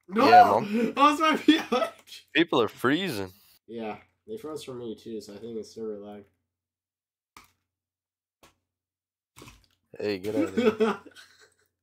No! Yeah, Mom. I was right behind. People are freezing. Yeah, they froze for me too, so I think it's server lag. Hey, get out of here.